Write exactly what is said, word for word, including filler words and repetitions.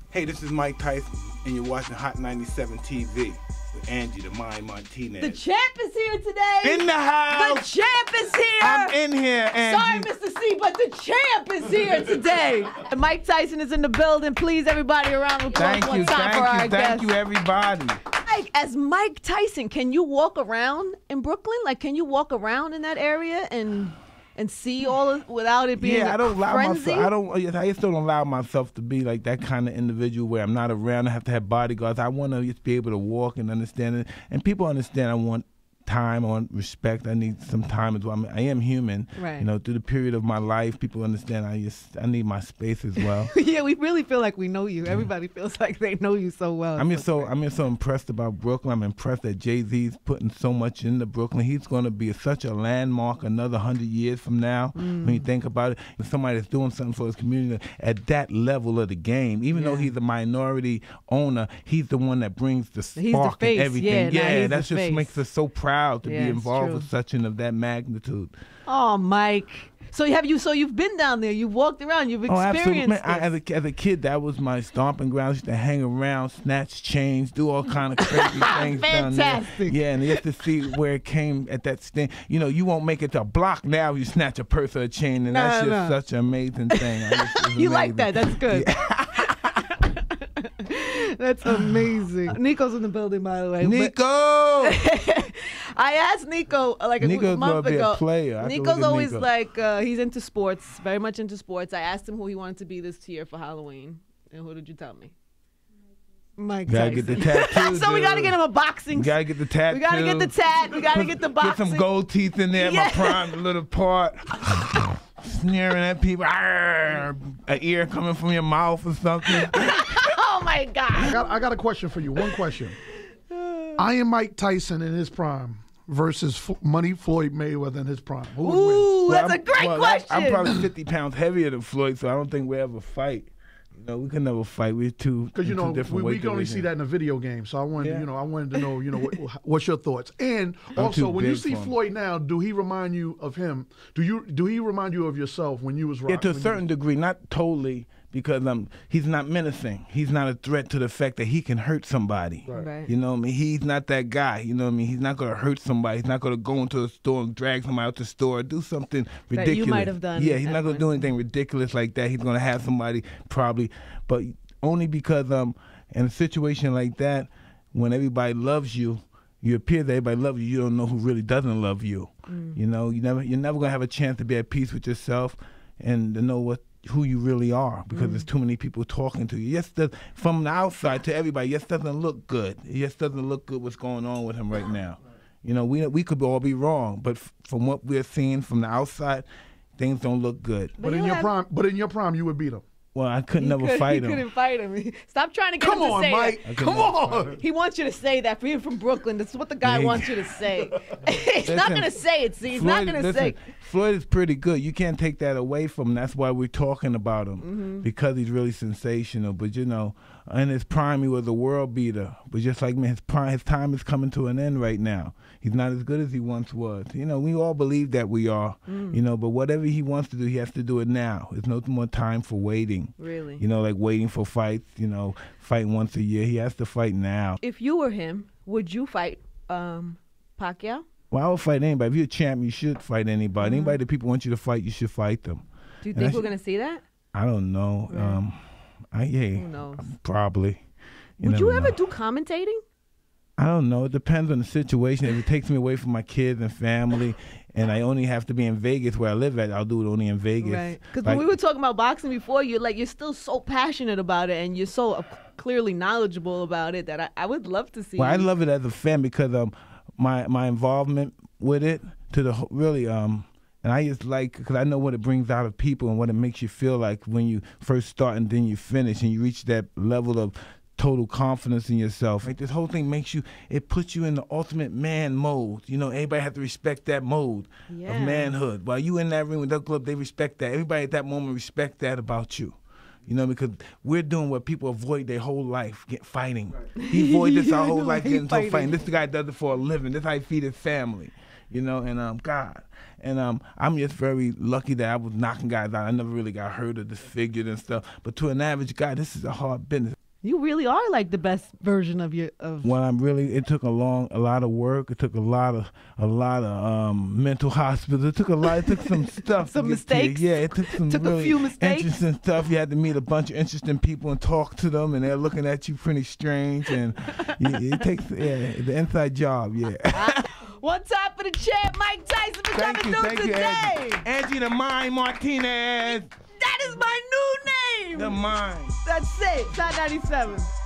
Hey, this is Mike Tyson, and you're watching Hot ninety-seven T V with Angie the Mind Martinez. The champ is here today. In the house. The champ is here. I'm in here, Angie. Sorry, Mister C, but the champ is here today. And Mike Tyson is in the building. Please, everybody, around with applause Thank one you, time thank for you, our thank guest. you, everybody. Mike, as Mike Tyson, can you walk around in Brooklyn? Like, can you walk around in that area and and see all of without it being Yeah, a I don't allow frenzy? myself. I don't. I just don't allow myself to be like that kind of individual where I'm not around. I have to have bodyguards. I want to just be able to walk and understand it. And people understand. I want time, I want respect. I need some time as well. I, mean, I am human. Right. You know, through the period of my life, people understand. I just I need my space as well. Yeah, we really feel like we know you. Everybody feels like they know you so well. I'm just so I'm just so impressed about Brooklyn. I'm impressed that Jay-Z's putting so much into Brooklyn. He's going to be such a landmark another hundred years from now. Mm. When you think about it, if somebody that's doing something for his community at that level of the game, even Yeah. though he's a minority owner, he's the one that brings the spark He's the face. and everything. Yeah, nah, yeah, he's that the just face. makes us so proud to Yeah, be it's involved true. with such an of that magnitude. Oh, Mike. So have you? So you've been down there. You've walked around. You've Oh, experienced absolutely. Man, I, this. as, a, as a kid, that was my stomping ground. I used to hang around, snatch chains, do all kind of crazy things down there. Fantastic. Yeah, and you have to see where it came at that stand. You know, you won't make it to a block now if you snatch a purse or a chain, and No, that's just no. such an amazing thing. I just- it's You like amazing. that? That's good. That's amazing. Nico's in the building, by the way. but- Nico! I asked Nico uh, like a Nico's month gonna be a ago. player. I can Nico's look at always Nico. like uh, he's into sports, very much into sports. I asked him who he wanted to be this year for Halloween, and who did you tell me? Mike Gotta Tyson. get the tattoo. So we gotta dude. get him a boxing. We gotta get the tattoo. We gotta get the tat. We gotta get the boxing. Get some gold teeth in there, Yeah. my prime little part. Sneering at people. Arr, an ear coming from your mouth or something. Oh my I God! got, I got a question for you. One question. I am Mike Tyson in his prime versus F- Money Floyd Mayweather in his prime. Who would win? Ooh, Well, that's a I'm- great well, question. I'm probably fifty pounds heavier than Floyd, so I don't think we ever fight. You know, we can never fight. We're two. Because you two know different we, we weight can only see divisions. that in a video game, so I wanted Yeah. to, you know I wanted to know you know what, what's your thoughts. And also, too when you big see for him. Floyd now, do he remind you of him? Do you do he remind you of yourself when you was rock? Yeah, to a when you- certain degree, not totally, because um, he's not menacing. He's not a threat to the fact that he can hurt somebody. Right. Right. You know what I mean? He's not that guy. You know what I mean? He's not going to hurt somebody. He's not going to go into a store and drag somebody out the store or do something you ridiculous. might have done Yeah, he's at not going one to do anything ridiculous like that. He's going to have somebody probably, but only because um, in a situation like that, when everybody loves you, you appear that everybody loves you. You don't know who really doesn't love you. Mm. You know, you never, you're never going to have a chance to be at peace with yourself and to know what who you really are, because Mm. there's too many people talking to you. Yes, the, from the outside to everybody, yes, doesn't look good. It just doesn't look good what's going on with him right now. You know, we we could all be wrong, but f- from what we're seeing from the outside, things don't look good. But in he'll your have- prime, but in your prime, you would beat him. Well, I could He never could- fight he him. couldn't fight him. Stop trying to get Come him to on, say Mike. that. Come on. He wants you to say that. For you from Brooklyn, this is what the guy Yeah. wants you to say. He's not Listen, going to say it. See, he's not Floyd- going to listen, say. Floyd is pretty good. You can't take that away from him. That's why we're talking about him, Mm-hmm. because he's really sensational. But you know, in his prime, he was a world beater. But just like me, his prime, his time is coming to an end right now. He's not as good as he once was. You know, we all believe that we are. Mm. You know, but whatever he wants to do, he has to do it now. There's no more time for waiting. Really? You know, like waiting for fights. You know, fighting once a year. He has to fight now. If you were him, would you fight um, Pacquiao? Well, I would fight anybody. If you're a champ, you should fight anybody. Mm-hmm. Anybody that people want you to fight, you should fight them. Do you And think I we're should- going to see that? I don't know. Right. Um, I yeah, Who knows? probably. Would you never ever know. do commentating? I don't know. It depends on the situation. If it takes me away from my kids and family, and I only have to be in Vegas where I live at, I'll do it only in Vegas. Right. Because Like- when we were talking about boxing before, you're like, you're still so passionate about it and you're so uh, clearly knowledgeable about it that I, I would love to see. Well, I you. love it as a fan because um, my my involvement with it to the whole- really um, and I just like because I know what it brings out of people and what it makes you feel like when you first start and then you finish and you reach that level of total confidence in yourself. Like this whole thing makes you, it puts you in the ultimate man mode. You know, everybody has to respect that mode Yeah. of manhood. While you in that ring with that club, they respect that. Everybody at that moment respect that about you. You know, because we're doing what people avoid their whole life, get fighting. He avoided this our whole life, He getting into fighting. fighting. This guy does it for a living. This is how he feed his family. you know, and um, God. And um, I'm just very lucky that I was knocking guys out. I never really got hurt or disfigured and stuff. But to an average guy, this is a hard business. You really are like the best version of your of. When I'm really, it took a long, a lot of work. It took a lot of, a lot of um, mental hospitals. It took a lot. It took some stuff. Some to get to mistakes? it. Yeah, it took some Took a really few mistakes? interesting stuff. You had to meet a bunch of interesting people and talk to them, and they're looking at you pretty strange. And you, it takes, yeah, the inside job. Yeah. One time for the champ, Mike Tyson, for Thank coming you, through thank you, today. Angie. Angie the Mind Martinez. That is my new name. The Mind. That's it. Side ninety-seven.